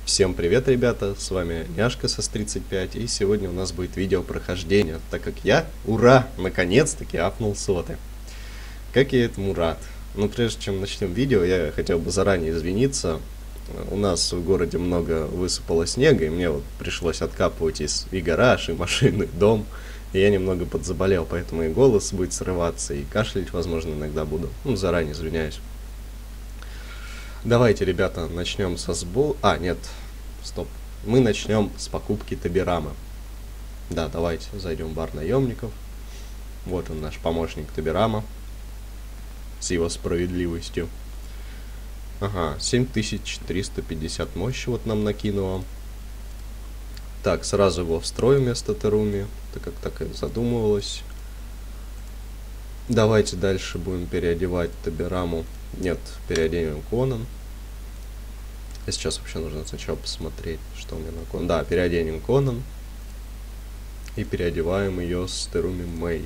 Всем привет, ребята, с вами Няшка со 35, и сегодня у нас будет видео прохождения, так как я, ура, наконец-таки апнул соты. Как я этому рад. Но прежде чем начнем видео, я хотел бы заранее извиниться. У нас в городе много высыпало снега, и мне вот пришлось откапывать и гараж, и машину, и дом. И я немного подзаболел, поэтому и голос будет срываться, и кашлять, возможно, иногда буду. Ну, заранее извиняюсь. Давайте, ребята, начнем со сбора. Нет, стоп. Мы начнем с покупки Табирамы. Да, давайте зайдем в бар наемников. Вот он, наш помощник Табирама. С его справедливостью. Ага, 7450 мощи вот нам накинуло. Так, сразу его встрою вместо Теруми, так как так и задумывалось. Давайте дальше будем переодевать Табираму. Нет, переоденем Конан. А сейчас вообще нужно сначала посмотреть, что у меня на Конан. Да, переоденем Конан. И переодеваем ее с Теруми Мэй.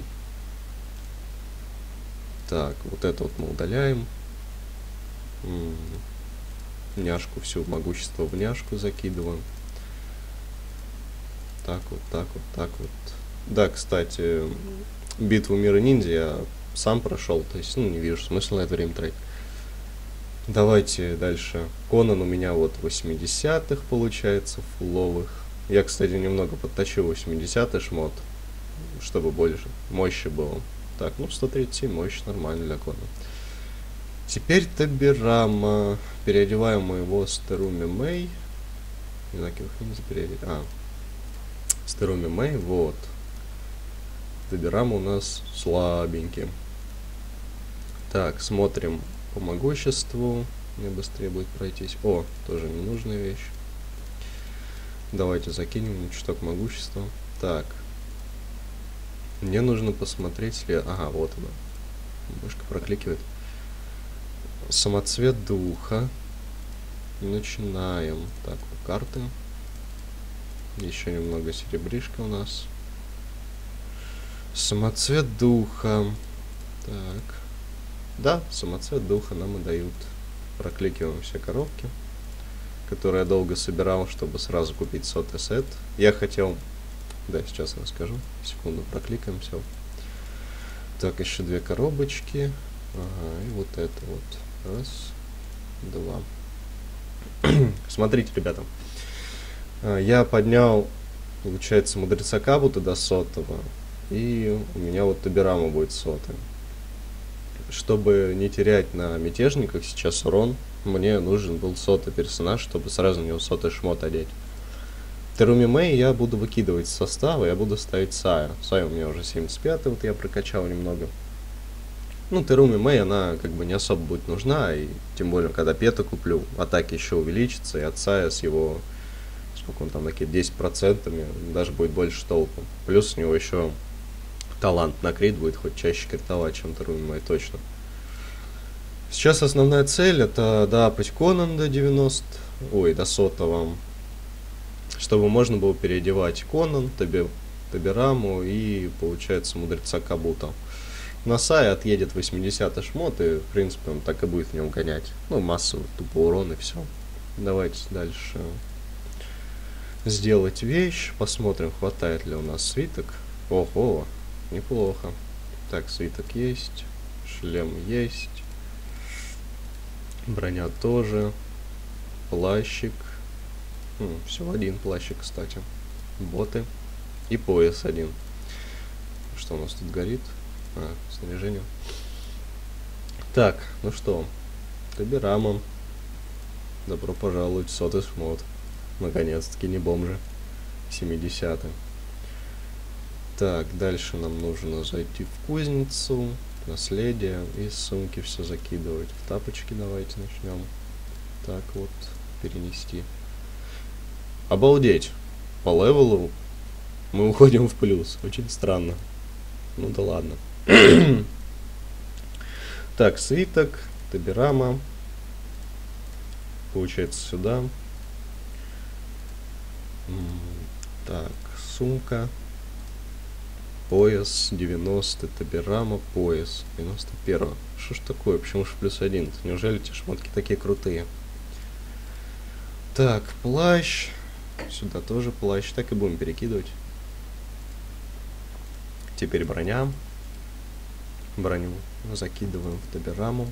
Так, вот это вот мы удаляем. Няшку всю, могущество в няшку закидываем. Так вот, так вот, так вот. Да, кстати, битву Мира Ниндзя я сам прошел, то есть, не вижу смысла на это время тратить. Давайте дальше. Конан у меня вот 80-х получается, фулловых. Я, кстати, немного подточил 80-й шмот, чтобы больше мощи было. Так, 137 мощь, нормально для Конана. Теперь Табирама. Переодеваем мы его с Теруми Мэй. Не знаю, как их переодеть. С Теруми Мэй, вот. Табирама у нас слабенький. Так, смотрим по могуществу. Мне быстрее будет пройтись. Тоже ненужная вещь. Давайте закинем чуток могущества. Так. Мне нужно посмотреть Ага, вот она. Мышка прокликивает. Самоцвет духа. Начинаем. Так, карты. Еще немного серебришка у нас. Самоцвет духа. Так. Да, самоцвет духа нам и дают. Прокликиваем все коробки, которые я долго собирал, чтобы сразу купить 100-й сет. Я хотел... Да, сейчас расскажу. Секунду, прокликаем все. Так, еще 2 коробочки. Ага, и вот это вот. Раз, 2. Смотрите, ребята. Я поднял, получается, мудреца Кабута до 100-го. И у меня вот Табирама будет 100-й. Чтобы не терять на мятежниках сейчас урон, мне нужен был 100-й персонаж, чтобы сразу на него 100-й шмот одеть. Теруми Мэй я буду выкидывать с состава, я буду ставить Сая. Сая у меня уже 75-й, вот я прокачал немного. Теруми Мэй, она как бы не особо будет нужна, и тем более, когда пета куплю, атаки еще увеличатся, и от Сая с его, сколько он там накидает, 10%, даже будет больше толку. Плюс у него еще талант на крит будет хоть чаще критовать, чем Теруми Мэй, точно. Сейчас основная цель это доапать Конан до 90, до 100-го, чтобы можно было переодевать Конан, Табираму и, получается, мудреца Кабута. На Сая отъедет 80-й шмот, и, в принципе, он так и будет в нем гонять. Массово, тупо урон и все. Давайте дальше сделать вещь. Посмотрим, хватает ли у нас свиток. Ого, неплохо. Так, свиток есть, шлем есть, броня тоже, плащик. Всего один плащик, кстати. Боты. И пояс один. Что у нас тут горит? Снаряжение. Так, что? Табирама. Добро пожаловать в 100-й шмот. Наконец-таки не бомжи. 70-й. Так, дальше нам нужно зайти в кузницу. Наследие. И с сумки все закидывать. В тапочки давайте начнем. Так вот, перенести. Обалдеть. По левелу мы уходим в плюс. Очень странно. Да ладно. Так, свиток, Табирама. Получается сюда. Так, сумка. Пояс 90, Табирама, пояс 91. Что ж такое? Почему же +1? Неужели эти шмотки такие крутые? Так, плащ. Сюда тоже плащ. Так и будем перекидывать. Теперь броня. Броню закидываем в Добераму.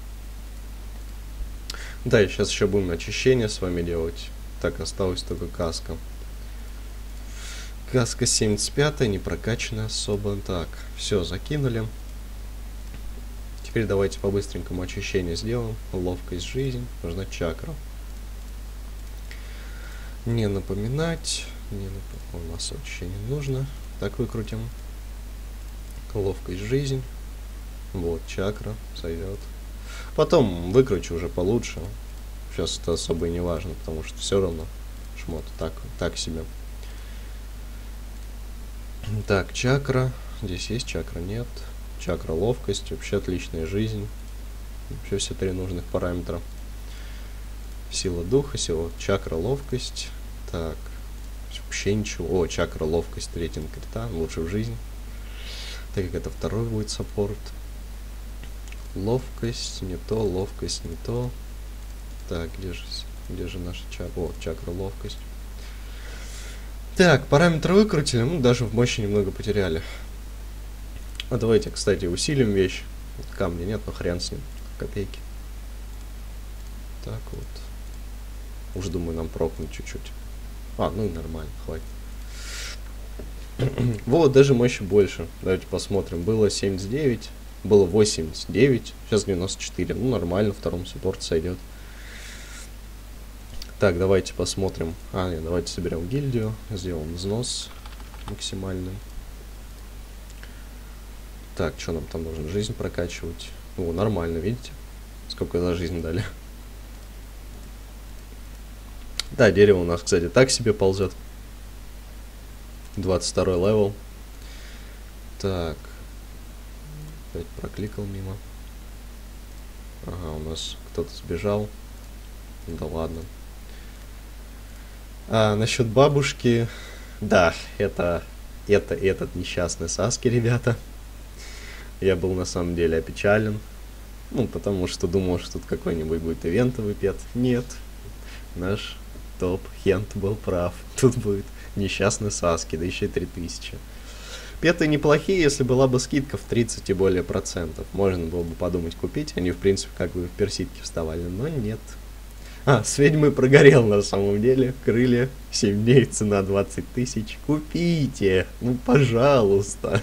Да, и сейчас еще будем очищение с вами делать. Так, осталась только каска. Каска 75, не прокачанная особо. Так, все, закинули. Теперь давайте по-быстренькому очищение сделаем. Ловкость, жизнь. Нужна чакра. Не напоминать. У нас вообще не нужно. Так выкрутим. Ловкость, жизнь. Вот, чакра сойдет. Потом выкручу уже получше. Сейчас это особо и не важно, потому что все равно шмот так себе. Так, чакра. Здесь есть чакра? Нет. Чакра, ловкость. Вообще отличная жизнь. Вообще все 3 нужных параметра. Сила духа, сила, чакра, ловкость. Так. Вообще ничего. О, чакра, ловкость, рейтинг крита. Лучше в жизнь. Так как это второй будет саппорт. Ловкость, не то, ловкость, не то. Так, где же наша чакра? О, чакра, ловкость. Так, параметры выкрутили, ну, даже в мощи немного потеряли. А давайте, кстати, усилим вещь. Камня нет, но хрен с ним. Копейки. Так вот. Уж думаю, нам прокнуть чуть-чуть. А, ну и нормально, хватит. Вот, даже мощи больше. Давайте посмотрим. Было 79. Было 89, сейчас 94. Ну, нормально, втором саппорт сойдет. Так, давайте посмотрим. Нет, давайте соберем гильдию. Сделаем взнос максимальный. Так, что нам там нужно? Жизнь прокачивать. О, нормально, видите? Сколько за жизнь дали. Да, дерево у нас, кстати, так себе ползет. 22 левел. Так. Опять прокликал мимо. Ага, у нас кто-то сбежал. Да ладно. Насчет бабушки. Да, это этот несчастный Саски, ребята. Я был на самом деле опечален. Ну, потому что думал, что тут какой-нибудь будет ивентовый пет. Нет. Наш топ Хент был прав. Тут будет несчастный Саски, да еще и 3000. Петы неплохие, если была бы скидка в 30 и более процентов. Можно было бы подумать купить. Они, в принципе, как бы в персидке вставали, но нет. С ведьмой прогорел на самом деле. Крылья, 7 дней, цена 20 тысяч. Купите! Ну, пожалуйста.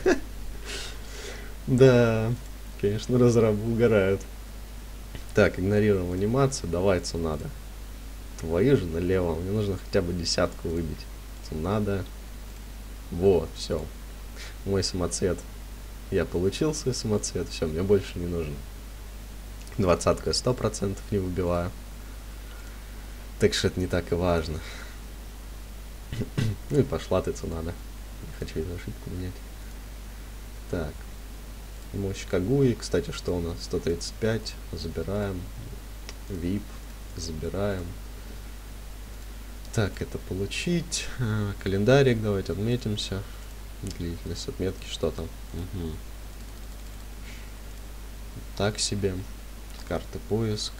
Да, конечно, разрабы угорают. Так, игнорируем анимацию. Давай цунада. Твою же налево. Мне нужно хотя бы 10 выбить. Цунада. Вот, все. Мой самоцвет. Я получил свой самоцвет. Все, мне больше не нужно. 20-ку я 100% не выбиваю. Так что это не так и важно. Ну и пошла ты цунада. Не хочу эту ошибку менять. Так. Мощь Кагуи. Кстати, что у нас? 135. Забираем. VIP. Забираем. Так, это получить. Календарик. Давайте отметимся. Длительность отметки. Что там? Угу. Так себе. Карты поиск.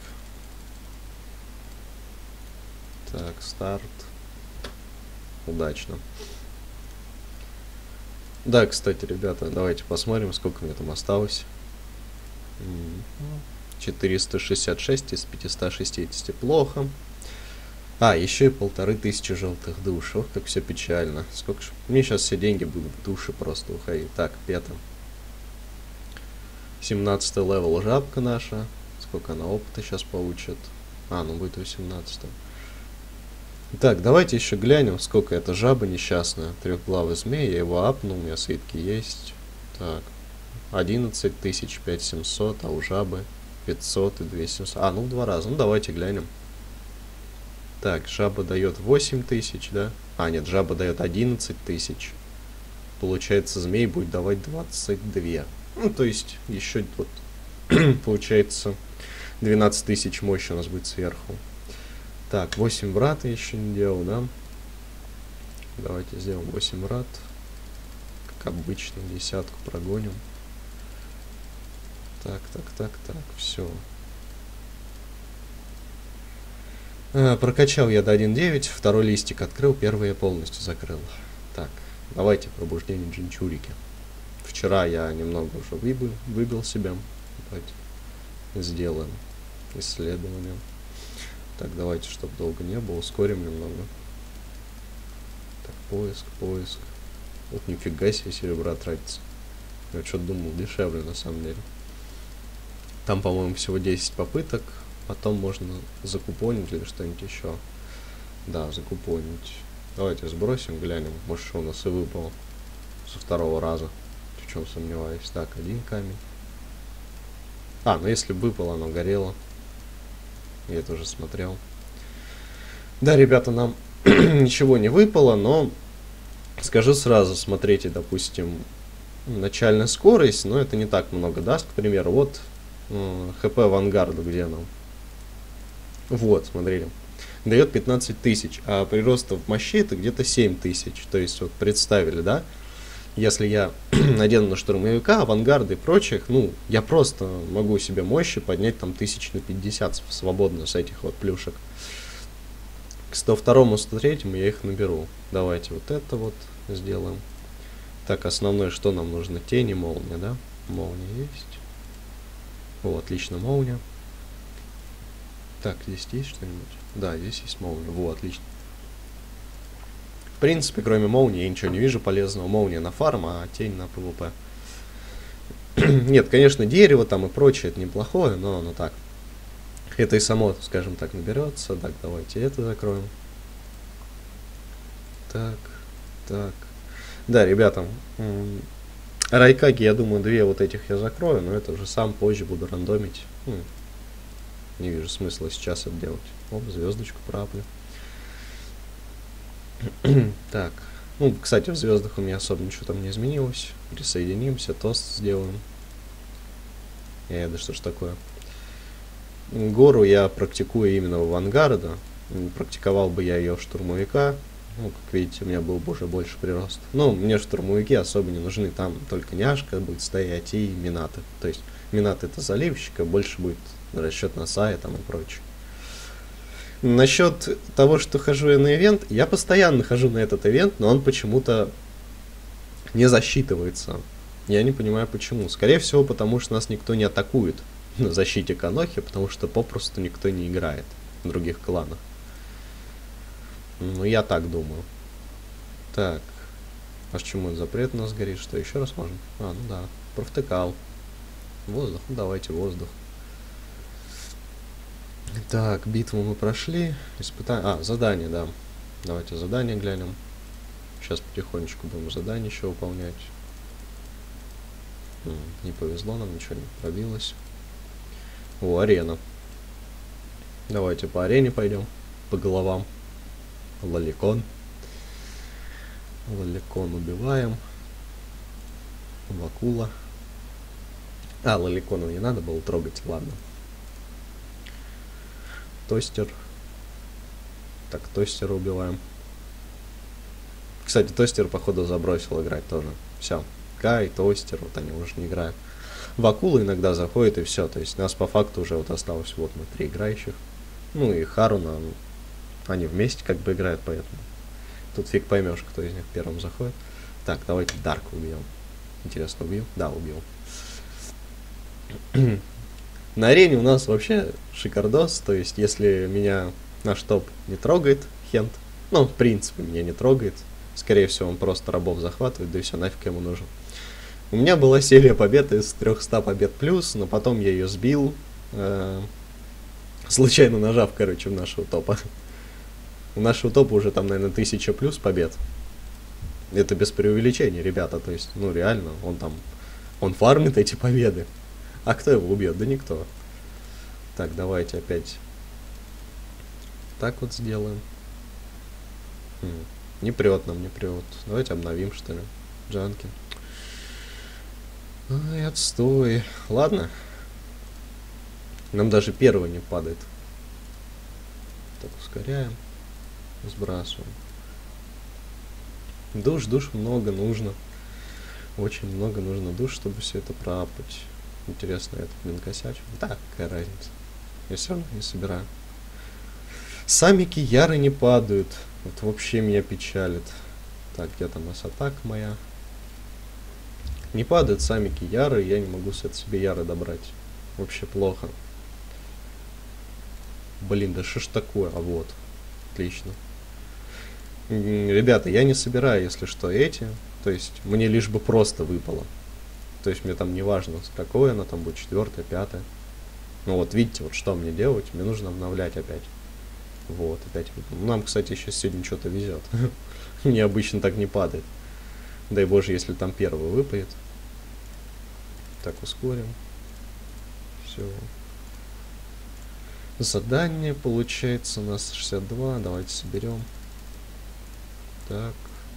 Так, старт. Удачно. Да, кстати, ребята, давайте посмотрим, сколько мне там осталось. 466 из 560. Плохо. Еще и 1500 желтых душ. Ох, как все печально. Сколько ж... Мне сейчас все деньги будут в души просто уходить. Так, пета. 17 левел жабка наша. Сколько она опыта сейчас получит? Ну будет 18. Так, давайте еще глянем, сколько это жаба несчастная. Трехглавый змей, я его апнул, у меня свитки есть. Так, 11 тысяч, 5700, а у жабы 500 и 2700. Ну в 2 раза. Ну давайте глянем. Так, жаба дает 8000, да? Нет, жаба дает 11 тысяч. Получается, змей будет давать 22. Ну, то есть, еще вот, получается, 12 тысяч мощи у нас будет сверху. Так, 8 врат я еще не делал, да? Давайте сделаем 8 врат. Как обычно, 10-ку прогоним. Так, все. Прокачал я до 1.9, второй листик открыл, первый я полностью закрыл. Так, давайте пробуждение Джинчурики. Вчера я немного уже выбил себя. Давайте сделаем исследование. Так, давайте, чтобы долго не было, ускорим немного. Так, поиск. Вот нифига себе серебра тратится. Я что-то думал, дешевле на самом деле. Там, по-моему, всего 10 попыток. Потом можно закупонить или что-нибудь еще. Да, закупонить. Давайте сбросим, глянем. Может, что у нас и выпало со второго раза. В чем сомневаюсь. Так, один камень. Ну если бы выпало, оно горело. Я это уже смотрел. Да, ребята, нам ничего не выпало, но скажу сразу, смотрите, допустим, начальная скорость, но это не так много даст, к примеру. Вот ХП авангарда, где нам? Вот, смотрите. Дает 15 тысяч, а прироста в мощи это где-то 7 тысяч. То есть, вот представили, да? Если я надену на штурмовика, авангарда и прочих, ну, я просто могу себе мощи поднять там 1050 свободно с этих вот плюшек. К 102-му, 103-му я их наберу. Давайте вот это вот сделаем. Так, основное, что нам нужно? Тени, молния, да? Молния есть. О, отлично, молния. Так, здесь есть что-нибудь? Да, здесь есть молния. Во, отлично. В принципе, кроме молнии, я ничего не вижу полезного. Молния на фарм, а тень на ПВП. Нет, конечно, дерево там и прочее, это неплохое, но оно так. Это и само, скажем так, наберется. Так, давайте это закроем. Так. Да, ребята, райкаги, я думаю, 2 вот этих я закрою, но это уже сам позже буду рандомить. Не вижу смысла сейчас это делать. Оп, звездочку праплю. Так, ну, кстати, в звездах у меня особо ничего там не изменилось. Присоединимся, тост сделаем. Да что ж такое. Гору я практикую именно в авангарда. Практиковал бы я ее в штурмовика. Ну, как видите, у меня был бы уже больше прирост. Но мне штурмовики особо не нужны. Там только няшка будет стоять и минаты. То есть минаты это заливщика, больше будет расчет на сая там и прочее. Насчет того, что хожу я на ивент, я постоянно хожу на этот ивент, но он почему-то не засчитывается. Я не понимаю почему. Скорее всего, потому что нас никто не атакует на защите Канохи, потому что попросту никто не играет в других кланах. Ну, я так думаю. Так. А почему запрет у нас горит? Что, еще раз можем? Ну да. Провтыкал. Воздух. Ну, давайте воздух. Так, битву мы прошли. Испытание. Задание, да. Давайте задание глянем. Сейчас потихонечку будем задание еще выполнять. Не повезло нам, ничего не пробилось. Арена. Давайте по арене пойдем. По головам. Лоликон. Лоликон убиваем. Вакула. Лоликона не надо было трогать, ладно. Тостер. Так, тостера убиваем. Кстати, тостер, походу, забросил играть тоже. Все. Кай, тостер, вот они уже не играют. Вакула иногда заходит и все. То есть нас по факту уже вот осталось вот мы 3 играющих. Ну и Харуна. Они вместе как бы играют, поэтому тут фиг поймешь, кто из них первым заходит. Так, давайте Дарка убьем. Интересно, убил? Да, убил. На арене у нас вообще шикардос, то есть если меня наш топ не трогает, Хент, ну, в принципе, меня не трогает, скорее всего, он просто рабов захватывает, да и все, нафиг ему нужен. У меня была серия побед из 300 побед плюс, но потом я ее сбил, случайно нажав, короче, в нашего топа. У нашего топа уже там, наверное, 1000 плюс побед. Это без преувеличения, ребята, то есть, ну, реально, он фармит эти победы. А кто его убьет? Да никто. Так, давайте опять так вот сделаем. Не прет нам, не прет. Давайте обновим, что ли. Джанки. Ай, отстой. Ладно. Нам даже первый не падает. Так, ускоряем. Сбрасываем. Душ много нужно. Очень много нужно душ, чтобы все это проапать. Интересно, это, косячу. Да, какая разница. Я все равно не собираю. Самики яры не падают. Вот вообще меня печалит. Так, где там атака моя? Не падают самики яры, я не могу себе яры добрать. Вообще плохо. Блин, да что ж такое? А вот. Отлично. Ребята, я не собираю, если что, эти. То есть, мне лишь бы просто выпало. То есть, мне там не важно, с какой она там будет, 4-я, 5-я. Ну вот, видите, вот что мне делать? Мне нужно обновлять опять. Вот, опять. Ну, нам, кстати, еще сегодня что-то везет. Мне обычно так не падает. Дай боже, если там первый выпадет. Так, ускорим. Все. Задание получается у нас 62. Давайте соберем. Так.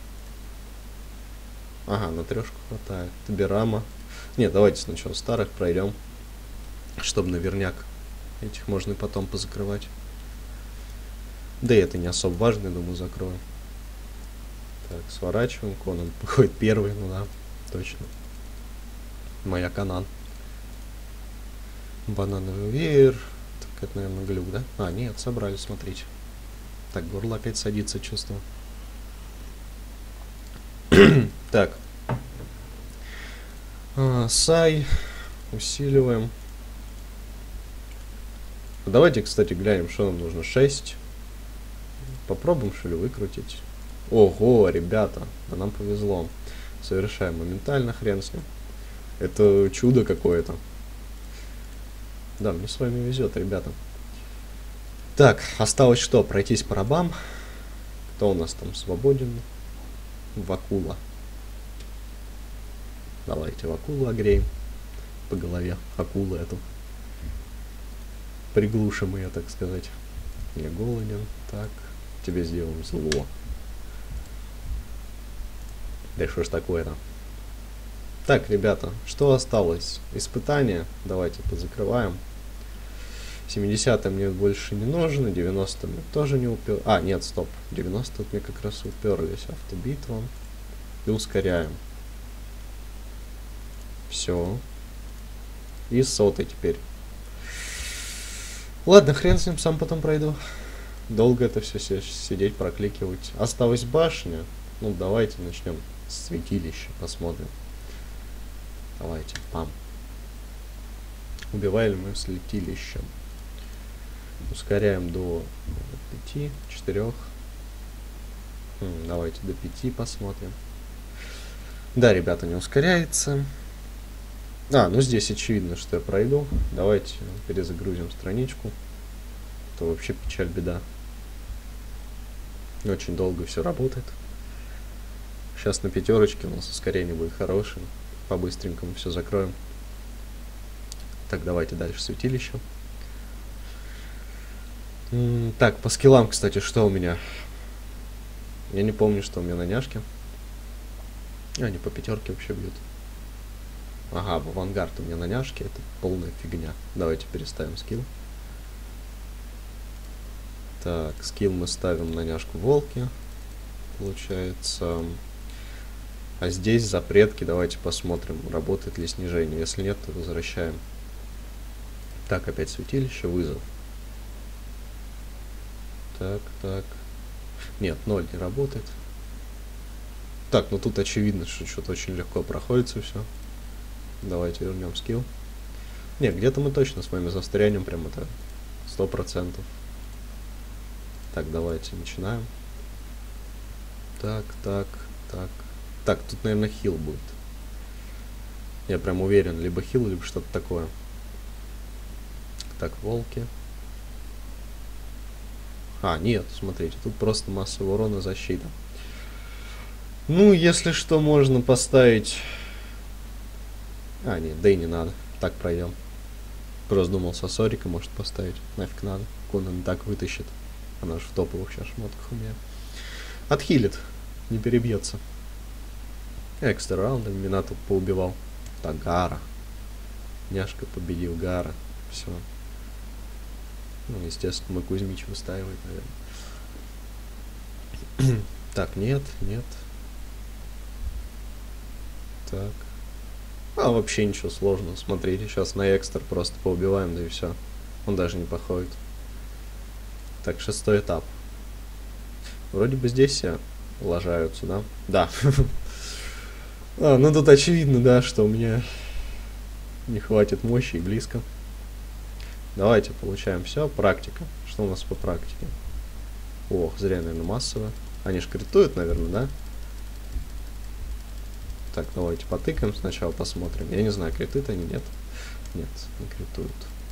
Ага, на 3 хватает. Табирама. Не, давайте сначала старых пройдем. Чтобы наверняк этих можно и потом позакрывать. Да и это не особо важно, я думаю, закроем. Так, сворачиваем. Конан выходит первый, ну да, точно. Моя Канан. Банановый веер. Так, это, наверное, глюк, да? А, нет, собрали, смотрите. Так, горло опять садится, чувствую. Так. Сай. Усиливаем. Давайте, кстати, глянем, что нам нужно. 6. Попробуем, что ли, выкрутить. Ого, ребята, да нам повезло. Совершаем моментально, хрен с ним. Это чудо какое-то. Да, мне с вами везет, ребята. Так, осталось что? Пройтись по рабам. Кто у нас там свободен? Вакула. Давайте Вакулу огреем. По голове акулы эту. Приглушим ее, так сказать. Я голоден. Так, тебе сделаем зло. Да что ж такое-то? Так, ребята, что осталось? Испытания. Давайте позакрываем. 70 мне больше не нужно, 90 мне тоже не упер... А, нет, стоп. 90 мне как раз уперлись. Автобитва. И ускоряем. Все. И 100 теперь. Ладно, хрен с ним, сам потом пройду. Долго это все сидеть, прокликивать. Осталась башня. Ну, давайте начнем с святилища, посмотрим. Давайте, пам. Убивали мы святилищем. Ускоряем до 5, 4. Давайте до 5 посмотрим. Да, ребята, не ускоряется. А, ну здесь очевидно, что я пройду. Давайте перезагрузим страничку. То вообще печаль, беда. Очень долго все работает. Сейчас на 5 у нас ускорение будет хорошее. По-быстренькому все закроем. Так, давайте дальше святилище. Так, по скиллам, кстати, что у меня? Я не помню, что у меня на няшке. Они по 5 вообще бьют. Ага, в авангард у меня на няшке. Это полная фигня. Давайте переставим скилл. Так, скилл мы ставим на няшку волки. Получается. А здесь запретки. Давайте посмотрим, работает ли снижение. Если нет, то возвращаем. Так, опять святилище, вызов. Так, так. Нет, 0 не работает. Так, ну тут очевидно, что что-то очень легко проходится все. Давайте вернем скилл. Не, где-то мы точно с вами застрянем, прям это 100%. Так, давайте начинаем. Так, так, так. Так, тут, наверное, хил будет. Я прям уверен, либо хил, либо что-то такое. Так, волки. А, нет, смотрите, тут просто массовый урон и защита. Ну, если что, можно поставить... А, нет, да и не надо. Так пройдем. Просто думал, Сосорика может поставить. Нафиг надо. Конан так вытащит. Она же в топовых сейчас шмотках у меня. Отхилит. Не перебьется. Экстра раундом меня тут поубивал. Так, Гара. Няшка победил Гара. Все. Ну, естественно, мы Кузьмич выстаивает, наверное. Так, нет, нет. Так. А, вообще ничего сложного. Смотрите, сейчас на экстра просто поубиваем, да и все. Он даже не походит. Так, 6-й этап. Вроде бы здесь все лажаются, да? Да. Ну тут очевидно, да, что у меня не хватит мощи и близко. Давайте получаем все. Практика. Что у нас по практике? Ох, зря, наверное, массово. Они ж критуют, наверное, да? Так, давайте потыкаем сначала, посмотрим. Я не знаю, критуют они, нет? Нет, не критуют.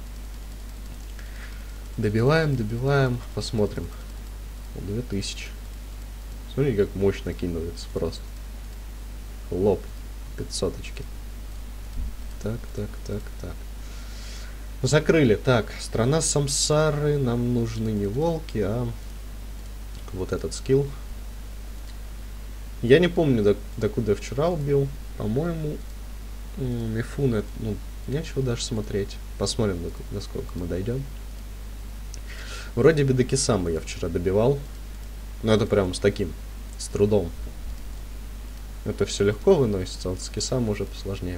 Добиваем, добиваем, посмотрим. 2000. Смотри, как мощь накидывается просто. Лоб. 500-очки. Так, так, так, так. Закрыли. Так, страна Самсары. Нам нужны не волки, а вот этот скилл. Я не помню, докуда вчера убил. По-моему, Мифуна, ну, нечего даже смотреть. Посмотрим, насколько мы дойдем. Вроде бы до Кисамы я вчера добивал. Но это прям с трудом. Это все легко выносится, а вот с Кисамы уже посложнее.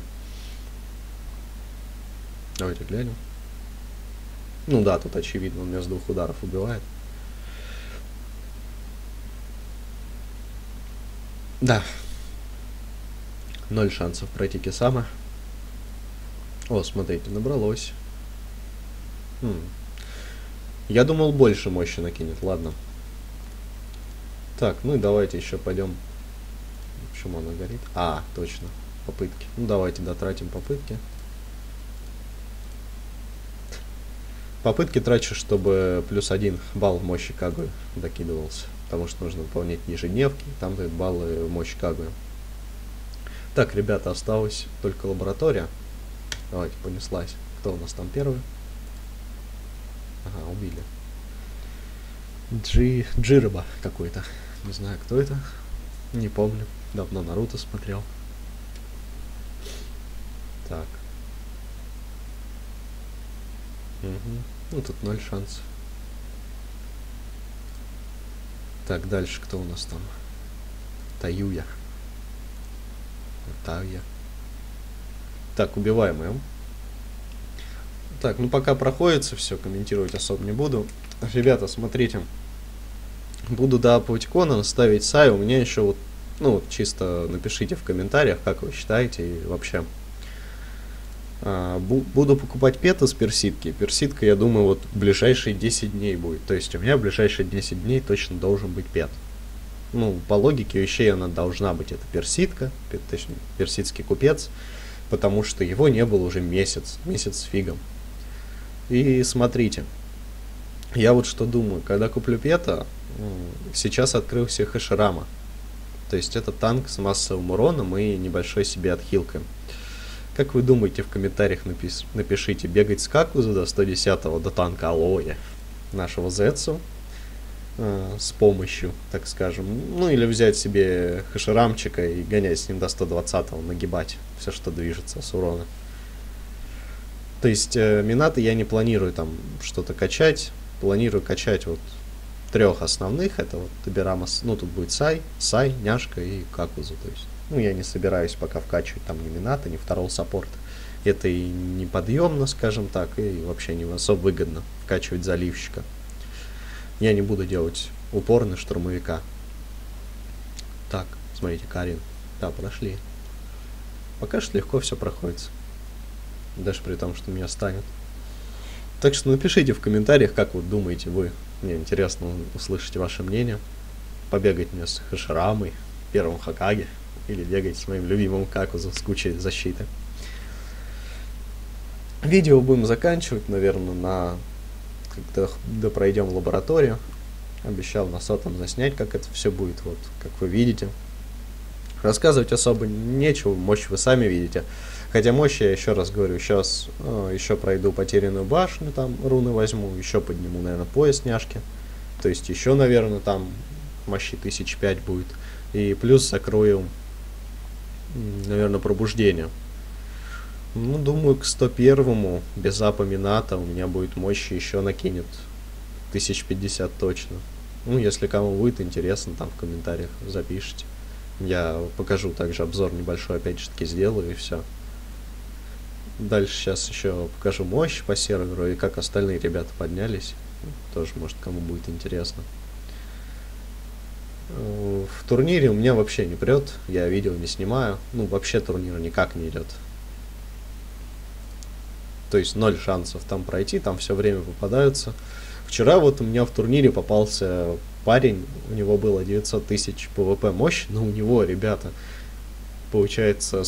Давайте глянем. Ну да, тут очевидно, он меня с 2 ударов убивает. Да. 0 шансов пройти Кисама. О, смотрите, набралось. Я думал, больше мощи накинет, ладно. Так, ну и давайте еще пойдем. Почему она горит? А, точно, попытки. Ну давайте дотратим попытки. Попытки трачу, чтобы +1 балл мощи Кагуи докидывался. Потому что нужно выполнять ежедневки, там дают баллы мощи Кагуи. Так, ребята, осталась только лаборатория. Давайте, понеслась. Кто у нас там первый? Ага, убили. Джироба какой-то. Не знаю, кто это. Не помню. Давно Наруто смотрел. Так. Угу. Ну, тут 0 шансов. Так, дальше кто у нас там? Таюя. Таюя. Так, убиваем ее. Так, ну пока проходится все, комментировать особо не буду. Ребята, смотрите. Буду доапывать Конан, ставить Сай. У меня еще вот, ну вот чисто напишите в комментариях, как вы считаете и вообще. Буду покупать пета с персидки. Персидка, я думаю, вот в ближайшие 10 дней будет. То есть у меня в ближайшие 10 дней точно должен быть пет. Ну, по логике вещей она должна быть. Это персидка, точнее, персидский купец. Потому что его не было уже месяц. Месяц с фигом. И смотрите. Я вот что думаю. Когда куплю пета, сейчас открылся Хаширама. То есть это танк с массовым уроном и небольшой себе отхилкой. Как вы думаете, в комментариях напишите, бегать с Какуза до 110-го, до танка Алоэ, нашего Зетсу, с помощью, так скажем. Ну, или взять себе Хаширамчика и гонять с ним до 120-го, нагибать все, что движется с урона. То есть, Минаты я не планирую там что-то качать, планирую качать вот 3 основных, это вот Табирама, ну, тут будет Сай, Няшка и Какузу, то есть. Ну, я не собираюсь пока вкачивать там ни Мината, ни второго саппорта. Это и неподъемно, скажем так, и вообще не особо выгодно вкачивать заливщика. Я не буду делать упор на штурмовика. Так, смотрите, Карин. Да, прошли. Пока что легко все проходит. Даже при том, что меня станет. Так что напишите в комментариях, как вот думаете вы. Мне интересно услышать ваше мнение. Побегать мне с Хаширамой, первым Хокаге. Или бегать с моим любимым Какузу с кучей защиты. Видео будем заканчивать, наверное, когда пройдем лабораторию. Обещал на 100-м заснять, как это все будет, вот, как вы видите. Рассказывать особо нечего, мощь вы сами видите. Хотя мощь, я еще раз говорю, сейчас еще пройду потерянную башню, там руны возьму, еще подниму, наверное, пояс Няшки. То есть еще, наверное, там мощи 1005 будет. И плюс закрою, наверное, пробуждение. Ну, думаю, к 101-му без апа Мината у меня будет мощи еще накинет 1050 точно. Ну, если кому будет интересно, там в комментариях запишите. Я покажу также обзор небольшой, опять же таки сделаю, и все. Дальше сейчас еще покажу мощь по серверу и как остальные ребята поднялись. Тоже, может, кому будет интересно. В турнире у меня вообще не прет. Я видео не снимаю. Ну, вообще турнир никак не идет. То есть 0 шансов там пройти, там все время попадаются. Вчера вот у меня в турнире попался парень, у него было 900 тысяч ПВП мощь, но у него, ребята, получается,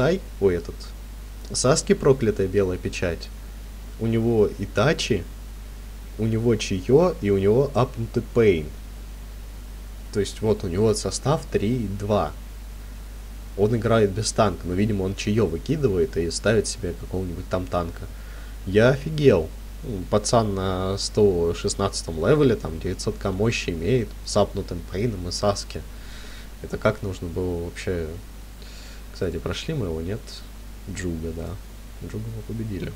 Саски проклятая белая печать, у него Итачи, у него Чио и у него апнутый Пейн. То есть вот у него состав 3-2. Он играет без танка, но, видимо, он Чио выкидывает и ставит себе какого-нибудь там танка. Я офигел. Пацан на 116 левеле, там 900к мощи имеет, с апнутым Пейном и Саски. Это как нужно было вообще... Кстати, прошли мы его, нет? Джуга, да. Джуга мы победили.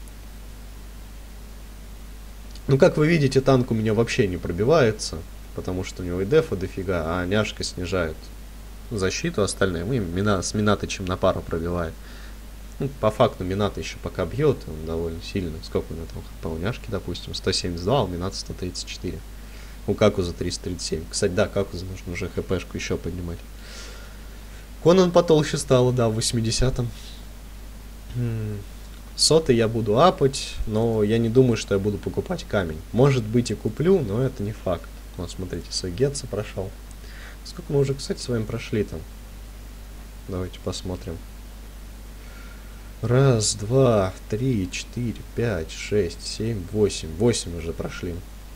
Ну, как вы видите, танк у меня вообще не пробивается, потому что у него и дефа дофига, а няшка снижает защиту, остальные с Минатычем на пару пробивает. Ну, по факту Мината еще пока бьет, он довольно сильно. Сколько у него там хп у няшки, допустим, 172, а у Мината 134. У Какуза 337. Кстати, да, Какуза нужно уже хпшку еще поднимать. Конан потолще стало, да, в 80-м. Соты я буду апать, но я не думаю, что я буду покупать камень. Может быть и куплю, но это не факт. Вот, смотрите, Сойгетса прошел. Сколько мы уже, кстати, с вами прошли там? Давайте посмотрим. 1, 2, 3, 4, 5, 6, 7, 8. 8 уже прошли.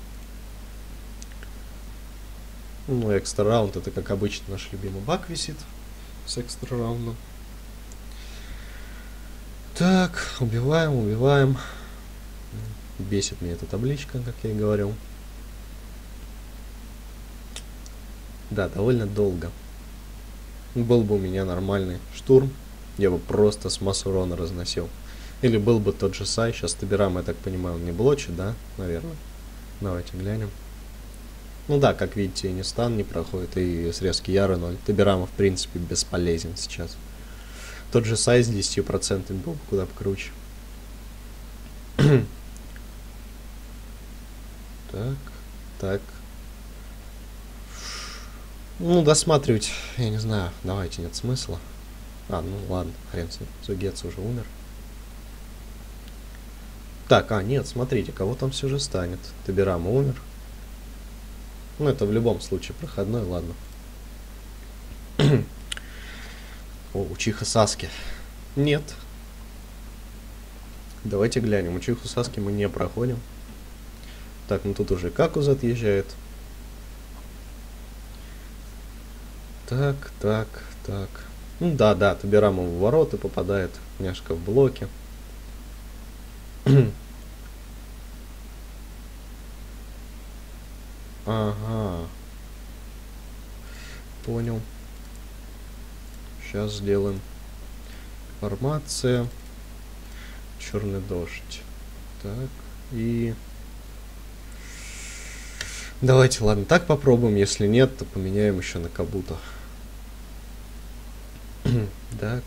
Ну, экстра раунд, это, как обычно, наш любимый баг висит с экстра раундом. Так, убиваем. Бесит меня эта табличка, как я и говорил. Да, довольно долго. Был бы у меня нормальный штурм, я бы просто с масс урона разносил. Или был бы тот же Сай. Сейчас Табирам, я так понимаю, он не блочит, да? Наверное. Давайте глянем. Ну да, как видите, и не стан не проходит, и срезки Яры 0. Табирама, в принципе, бесполезен сейчас. Тот же Сай с 10% был бы куда покруче. Так. Ну, досматривать, я не знаю, давайте, нет смысла. Ну ладно, хрен с ним. Зугец уже умер. Так, нет, смотрите, кого там все же станет. Табирама умер. Ну, это в любом случае проходной, ладно. О, Учиха Саски. Нет. Давайте глянем. Учиху Саски мы не проходим. Так, ну тут уже Какуз отъезжает. Так. Ну да, Табирама в ворота попадает. Няшка в блоке. Ага. Понял. Сейчас сделаем. Формация. Черный дождь. Так, и... Давайте, ладно, так попробуем. Если нет, то поменяем еще на Кабуто. Так.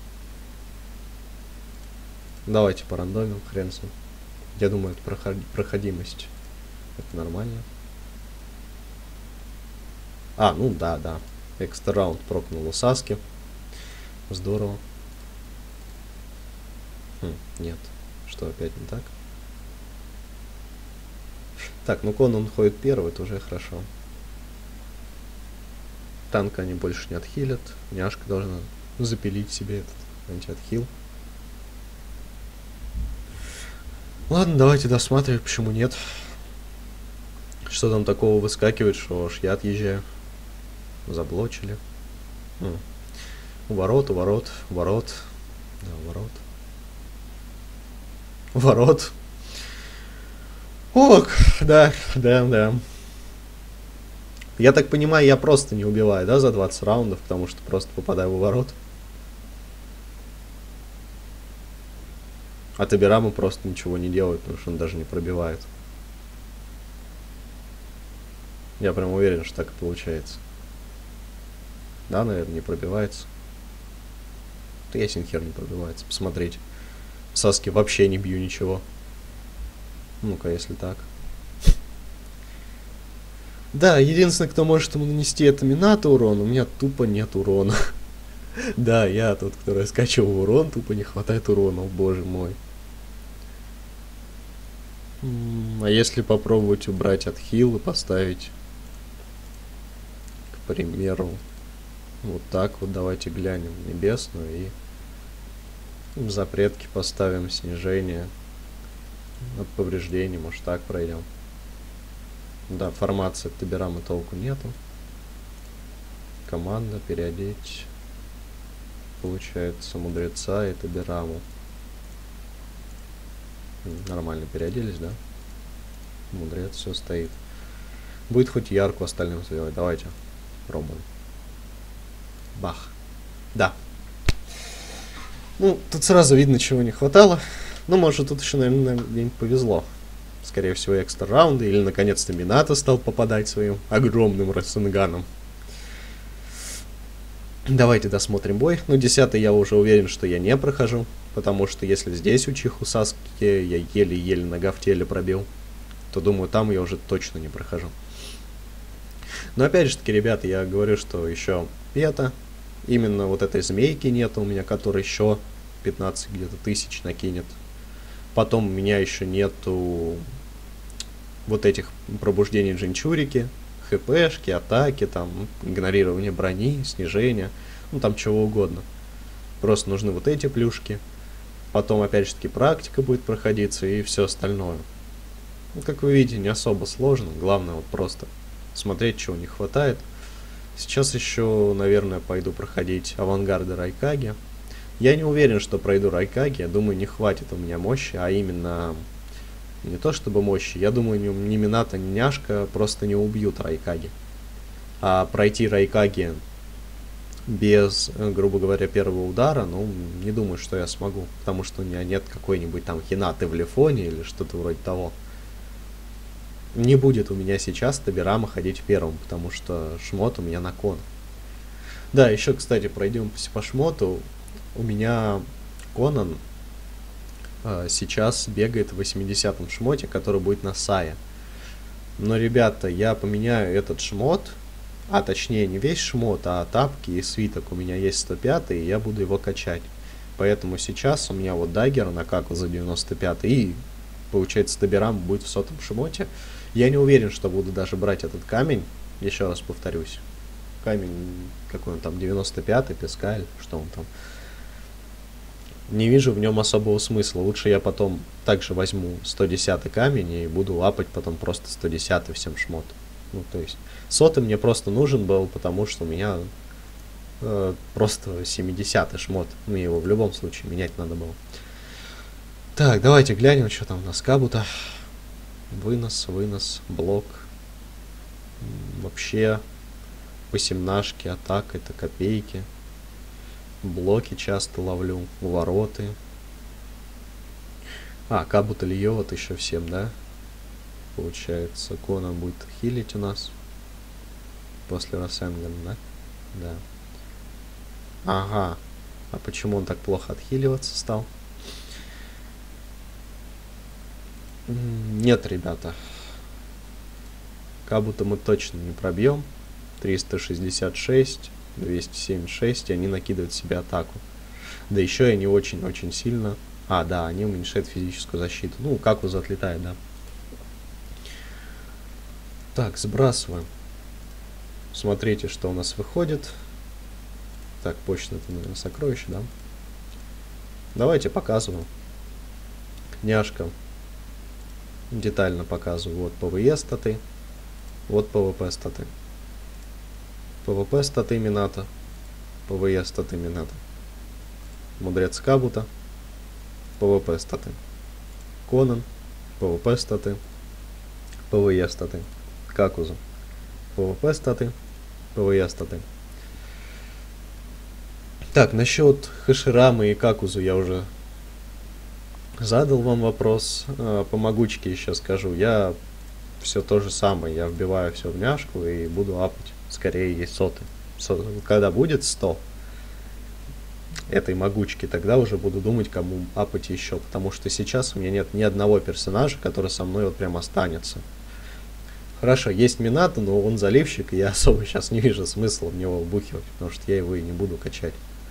Давайте порандомим, хрен с ним. Я думаю, это проходимость. Это нормально. Ну да. Экстра раунд прокнул у Саски. Здорово. Нет. Что, опять не так? Так, ну Конан ходит первый, это уже хорошо. Танка они больше не отхилят. Няшка должна запилить себе этот антиотхил. Ладно, давайте досматривать, почему нет. Что там такого выскакивает, что аж я отъезжаю. Заблочили. Ворот. Да, ворот. Ок, да. Я так понимаю, я просто не убиваю, да, за 20 раундов, потому что просто попадаю в ворот. А Табирама просто ничего не делает, потому что он даже не пробивает. Я прям уверен, что так и получается. Да, наверное, не пробивается. Да ясен хер не пробивается. Посмотрите. Саски вообще не бью ничего. Ну-ка, если так. Да, единственное, кто может ему нанести, это Минато урон. У меня тупо нет урона. Да, я тот, кто раскачивал урон, тупо не хватает урона, боже мой. А если попробовать убрать отхил и поставить, к примеру, вот так вот, давайте глянем небесную и в запретки поставим снижение от повреждений, может так пройдем. Да, формация от Табирама толку нету. Команда переодеть. Получается мудреца и Табираму. Нормально переоделись, да? Мудрец, все стоит. Будет хоть ярко остальным сделать. Давайте пробуем. Бах. Да. Ну, тут сразу видно, чего не хватало. Ну, может, тут еще, наверное, где-нибудь повезло. Скорее всего, экстра раунды. Или, наконец-то, Минато стал попадать своим огромным Рассенганом. Давайте досмотрим бой. Ну, 10-й я уже уверен, что я не прохожу. Потому что если здесь у Чиху Саски я еле-еле нога в теле пробил, то, думаю, там я уже точно не прохожу. Но, опять же таки, ребята, я говорю, что еще это... Именно вот этой змейки нет у меня, которая еще 15 где-то тысяч накинет. Потом у меня еще нету вот этих пробуждений Джинчурики, хпшки, атаки, там, игнорирование брони, снижение, ну там чего угодно. Просто нужны вот эти плюшки. Потом, опять же таки, практика будет проходиться и все остальное. Ну, как вы видите, не особо сложно. Главное вот просто смотреть, чего не хватает. Сейчас еще, наверное, пойду проходить авангарды Райкаги. Я не уверен, что пройду Райкаги. Я думаю, не хватит у меня мощи, а именно... Не то чтобы мощи. Я думаю, ни Минато, ни Няшка просто не убьют Райкаги. А пройти Райкаги без, грубо говоря, первого удара, ну, не думаю, что я смогу. Потому что у меня нет какой-нибудь там Хинаты в Лифоне или что-то вроде того. Не будет у меня сейчас Табирама ходить первым, потому что шмот у меня на кон. Да, еще, кстати, пройдем по шмоту. У меня Конан сейчас бегает в 80-м шмоте, который будет на Сае. Но, ребята, я поменяю этот шмот, а точнее не весь шмот, а тапки и свиток. У меня есть 105 и я буду его качать. Поэтому сейчас у меня вот даггер на каку за 95 и, получается, Табирама будет в 100-м шмоте. Я не уверен, что буду даже брать этот камень. Еще раз повторюсь. Камень, какой он там, 95-й, Пескаль, что он там. Не вижу в нем особого смысла. Лучше я потом также возьму 110-й камень и буду лапать потом просто 110-й всем шмот. Ну, то есть, 100-й мне просто нужен был, потому что у меня просто 70-й шмот. Мне его в любом случае менять надо было. Так, давайте глянем, что там у нас Кабута. Вынос, блок. Вообще по семнашке атак это копейки. Блоки часто ловлю, вороты. А, Кабута льет еще всем, да? Получается, Конан будет хилить у нас. После Рассенгана, да? Да. Ага. А почему он так плохо отхиливаться стал? Нет, ребята. Кабута мы точно не пробьем. 366, 276, и они накидывают себе атаку. Да еще и они очень-очень сильно... А, да, они уменьшают физическую защиту. Ну, Какуза отлетает, да. Так, сбрасываем. Смотрите, что у нас выходит. Так, почта это, наверное, сокровище, да? Давайте показываем. Няшка. Детально показываю. Вот ПВЕ статы. Вот ПВП статы. ПВП статы Минато. ПВЕ статы Минато. Мудрец Кабута. ПВП статы. Конан. ПВП статы. ПВЕ статы. Какуза. ПВП статы. ПВЕ статы. Так, насчет Хаширамы и Какузу я уже задал вам вопрос. По могучке еще скажу. Я все то же самое. Я вбиваю все в няшку и буду апать. Скорее есть соты. Когда будет 100 этой могучки, тогда уже буду думать, кому апать еще. Потому что сейчас у меня нет ни одного персонажа, который со мной вот прям останется. Хорошо, есть Минато, но он заливщик, и я особо сейчас не вижу смысла в него вбухивать, потому что я его и не буду качать.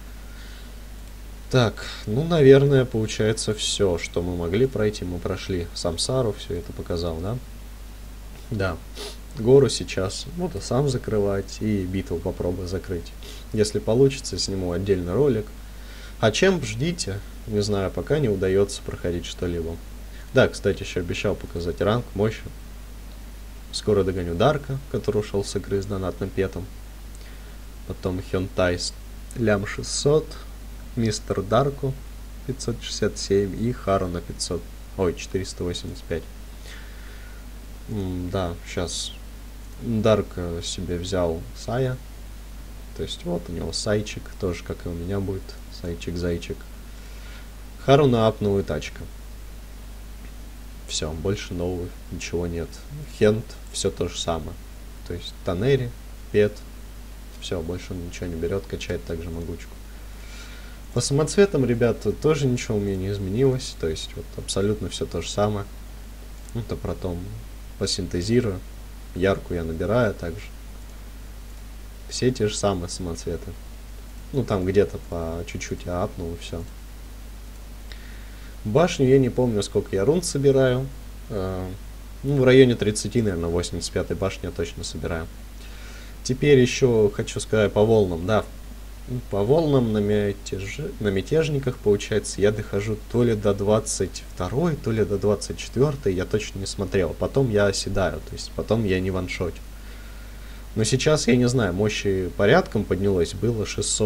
Так, ну, наверное, получается все, что мы могли пройти, мы прошли. Самсару все это показал, да? Да. Гору сейчас буду сам закрывать и битву попробую закрыть. Если получится, сниму отдельный ролик. А чем ждите? Не знаю, пока не удается проходить что-либо. Да, кстати, еще обещал показать ранг, мощь. Скоро догоню Дарка, который ушел с игры с донатным петом. Потом Хёнтайс лям 600, Мистер Дарку 567 и Хару на 500. Ой, 485. Да, сейчас Дарк себе взял Сая. То есть вот у него Сайчик, тоже как и у меня будет. Сайчик-зайчик. Хару на апнула тачка. Все, больше нового ничего нет. Хент, все то же самое. То есть Танери, Пет. Все, больше он ничего не берет, качает также могучку. По самоцветам, ребята, тоже ничего у меня не изменилось. То есть вот абсолютно все то же самое. Это потом посинтезирую. Ярку я набираю также. Все те же самые самоцветы. Ну там где-то по чуть-чуть я апнул и все. Башню я не помню, сколько я рун собираю. Ну, в районе 30, наверное, 85-й башни я точно собираю. Теперь еще хочу сказать по волнам, да. По волнам на мятежниках, получается, я дохожу то ли до 22, то ли до 24, я точно не смотрел. Потом я оседаю, то есть потом я не ваншотю. Но сейчас, я не знаю, мощи порядком поднялось, было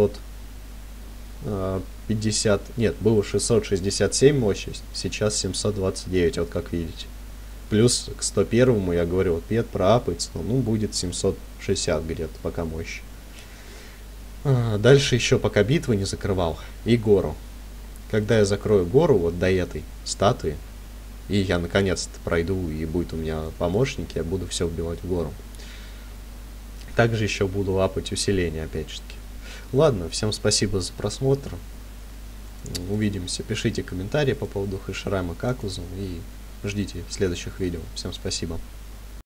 650, нет, было 667 мощи, сейчас 729, вот как видите. Плюс к 101-му, я говорю, вот Пет проапается, ну, будет 760 где-то, пока мощи. Дальше еще пока битвы не закрывал, и гору. Когда я закрою гору, вот до этой статуи, и я наконец-то пройду, и будет у меня помощник, я буду все вбивать в гору. Также еще буду лапать усиление, опять же таки. Ладно, всем спасибо за просмотр. Увидимся. Пишите комментарии по поводу Хэшрама Какузу и ждите следующих видео. Всем спасибо.